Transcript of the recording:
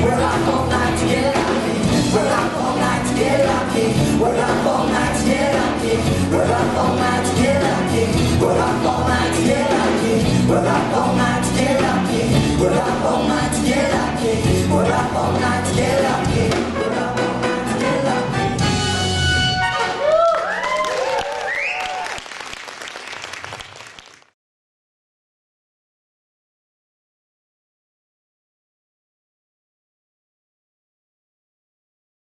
We're up all night to get lucky. We're up all night to get lucky. We're up all night to get lucky. We're up all night to get lucky. We're up all night to get lucky. We're up all night to get lucky. We're up all night to get lucky. We're up all night.